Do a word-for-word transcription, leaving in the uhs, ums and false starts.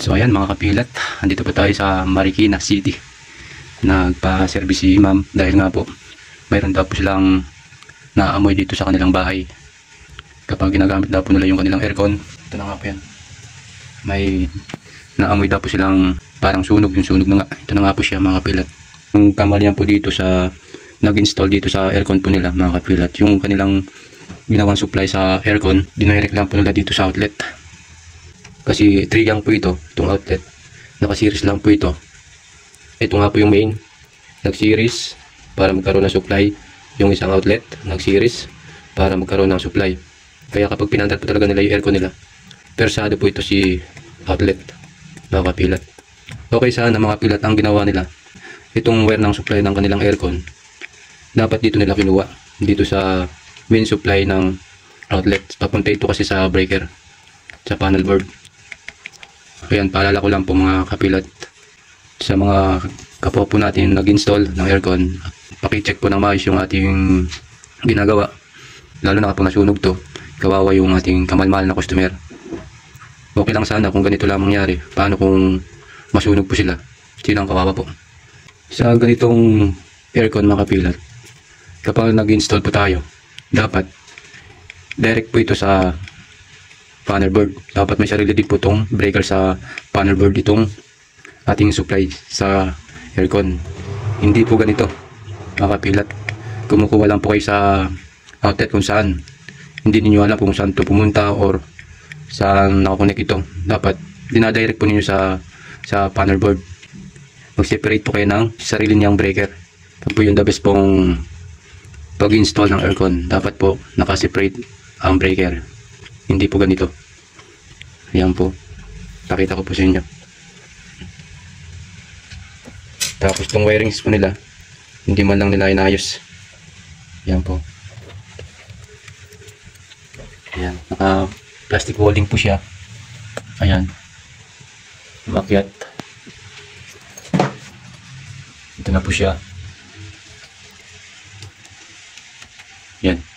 So ayan mga kapilat, andito po tayo sa Marikina City. Nagpa-service si ma'am dahil nga po mayroon daw po silang naamoy dito sa kanilang bahay kapag ginagamit daw po nila yung kanilang aircon. Ito na nga po yan, may naamoy daw po silang parang sunog, yung sunog na nga. Ito na nga po siya mga kapilat. Yung kamalian po dito sa nag-install dito sa aircon po nila mga kapilat, yung kanilang ginawang supply sa aircon, dinirect lang po nila dito sa outlet. Kasi three gang po ito, itong outlet. Naka-series lang po ito. Ito nga po yung main. Nag-series para magkaroon ng supply. Yung isang outlet, nag-series para magkaroon ng supply. Kaya kapag pinandar po talaga nila yung aircon nila, persado po ito si outlet, mga kapilat. Okay sana mga kapilat ang ginawa nila. Itong wire ng supply ng kanilang aircon, dapat dito nila kinuha. Dito sa main supply ng outlet. Papunta ito kasi sa breaker, sa panel board. Ayan, paalala ko lang po mga kapilat sa mga kapwa po natin nag-install ng aircon, paki-check po ng maayos yung ating ginagawa, lalo na kapag nasunog to, kawawa yung ating kamalmal na customer. Okay lang sana kung ganito lang mangyari. Paano kung masunog po sila? Sino ang kawawa po? Sa ganitong aircon mga kapilat, kapag nag-install po tayo, dapat direct po ito sa panel board. Dapat may sarili din po itong breaker sa panel board, itong ating supply sa aircon. Hindi po ganito mga kapilat. Kumukuha lang po kayo sa outlet kung saan. Hindi niyo alam kung saan ito pumunta or saan nakakonek ito. Dapat dinadirect po ninyo sa sa panel board. Mag-separate po kayo ng sarili niyang breaker. Pag po yung the best pong pag-install ng aircon, dapat po naka-separate ang breaker. Hindi po ganito. Ayan po. Pakita ko po sa inyo. Tapos itong wirings po nila, hindi man lang nila inayos. Ayan po. Ayan. Naka plastic holding po siya. Ayan. Umakyat. Ito na po siya. Ayan.